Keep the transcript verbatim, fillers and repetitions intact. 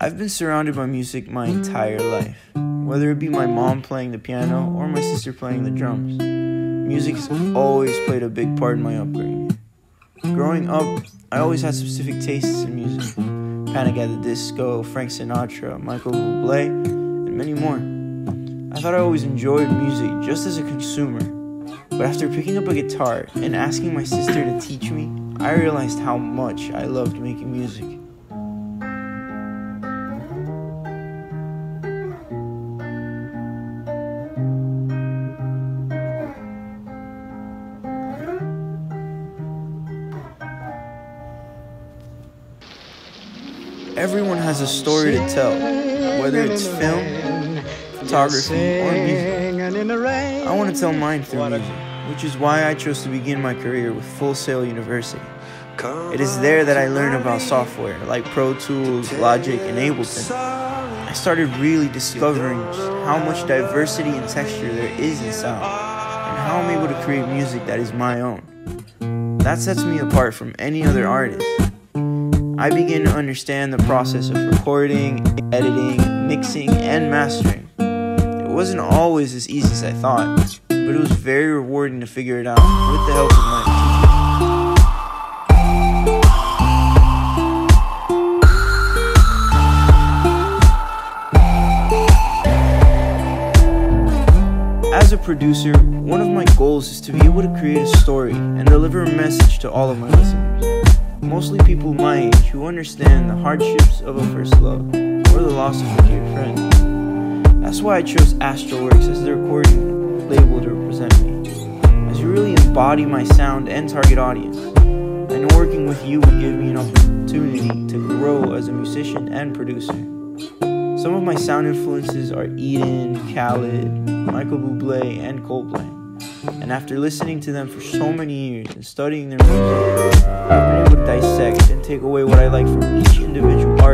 I've been surrounded by music my entire life, whether it be my mom playing the piano or my sister playing the drums. Music has always played a big part in my upbringing. Growing up, I always had specific tastes in music. Panic at the Disco, Frank Sinatra, Michael Bublé, and many more. I thought I always enjoyed music just as a consumer, but after picking up a guitar and asking my sister to teach me, I realized how much I loved making music. Everyone has a story to tell, whether it's film, photography, or music. I want to tell mine through music, which is why I chose to begin my career with Full Sail University. It is there that I learned about software like Pro Tools, Logic, and Ableton. I started really discovering just how much diversity and texture there is in sound, and how I'm able to create music that is my own. That sets me apart from any other artist. I began to understand the process of recording, editing, mixing, and mastering. It wasn't always as easy as I thought, but it was very rewarding to figure it out with the help of my teacher. As a producer, one of my goals is to be able to create a story and deliver a message to all of my listeners. Mostly people my age who understand the hardships of a first love or the loss of a dear friend. That's why I chose Astroworks as the recording label to represent me, as you really embody my sound and target audience. I know working with you would give me an opportunity to grow as a musician and producer. Some of my sound influences are Eden, Khaled, Michael Bublé, and Coldplay. And after listening to them for so many years and studying their music, I've been able to dissect and take away what I like from each individual artist.